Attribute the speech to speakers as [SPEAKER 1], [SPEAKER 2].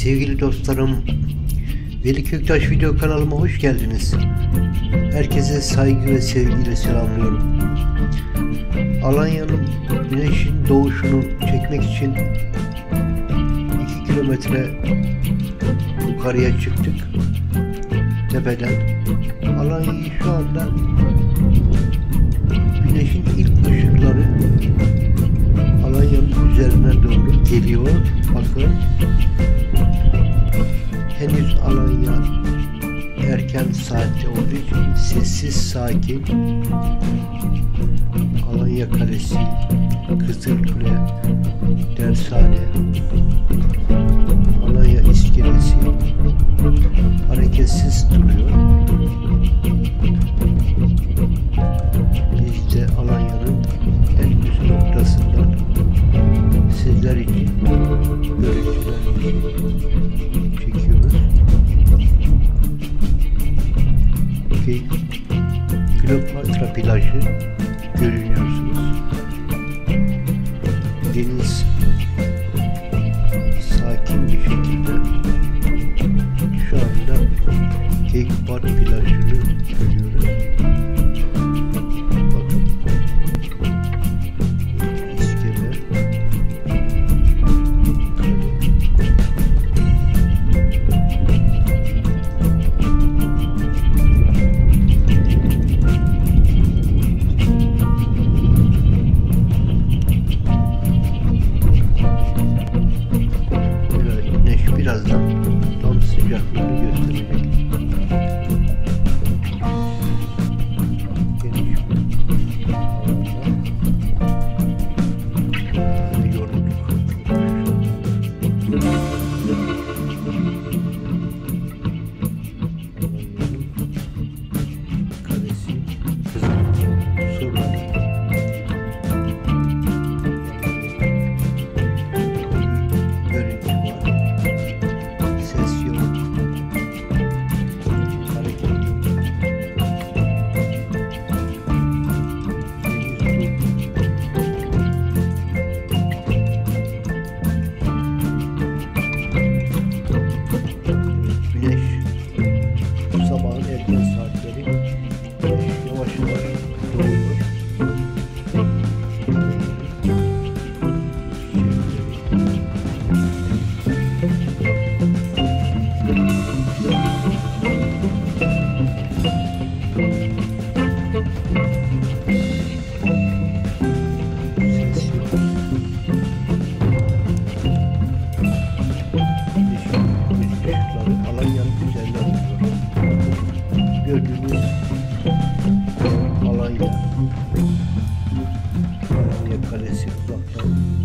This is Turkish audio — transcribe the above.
[SPEAKER 1] Sevgili dostlarım, Veli Köktaş video kanalıma hoş geldiniz. Herkese saygı ve sevgiyle selamlıyorum. Alanya'nın güneşin doğuşunu çekmek için 2 kilometre yukarıya çıktık tepeden. Alanya'yı şu anda güneşin ilk ışıkları Alanya'nın üzerine doğru geliyor. Bakın, henüz Alanya erken saatte olduğu için sessiz, sakin. Alanya Kalesi, Kızılkule, Dershane, Alanya İskelesi hareketsiz duruyor. Biz de Alanya'nın en üst noktasından sizler için görüntüler çekiyoruz. Kleopatra plajı görünüyorsunuz. Deniz sakin bir şekilde şu anda Keykubat plajını görüyoruz. Bakın, iskele, birazdan tam sıcaklığını gösterecek. Geniş bir alanda yorulduk. Kalesi, Kızılkule, Surlar. Sabahın erken saatleri yavaş yavaş doğuyor. Ses yok. Işıkları Alanya'nın üzerine vuruyor. Gördüğünüz Alanya Kalesi uzaktan